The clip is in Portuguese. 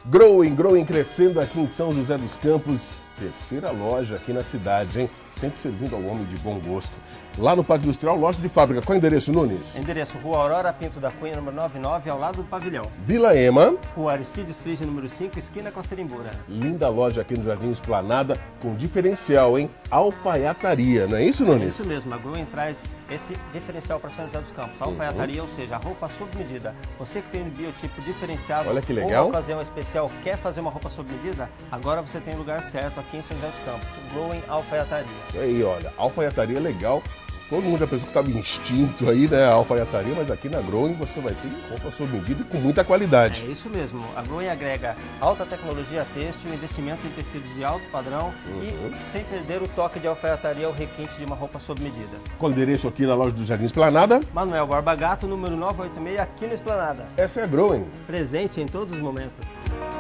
Growing crescendo aqui em São José dos Campos. Terceira loja aqui na cidade, hein? Sempre servindo ao homem de bom gosto. Lá no Parque Industrial, loja de fábrica. Qual é o endereço, Nunes? Endereço Rua Aurora Pinto da Cunha, número 99, ao lado do pavilhão. Vila Ema. Rua Aristides Frige, número 5, esquina com a Serimbura. Linda loja aqui no Jardim Esplanada, com diferencial, hein? Alfaiataria, não é isso, Nunes? É isso mesmo, a Growing traz esse diferencial para São José dos Campos. A alfaiataria, ou seja, a roupa sob medida. Você que tem um biotipo diferenciado, olha que legal, ou uma ocasião especial, quer fazer uma roupa sob medida, agora você tem o lugar certo aqui em São José dos Campos. Growing Alfaiataria. Isso aí, olha, alfaiataria legal. Todo mundo já pensou que estava instinto aí, né, a alfaiataria, mas aqui na Growing você vai ter roupa sob medida e com muita qualidade. É isso mesmo. A Growing agrega alta tecnologia têxtil, investimento em tecidos de alto padrão e sem perder o toque de alfaiataria ou requinte de uma roupa sob medida. Qual o endereço aqui na loja do Jardim Esplanada? Manuel Borba Gato, número 986, aqui no Esplanada. Essa é a Growing. Presente em todos os momentos.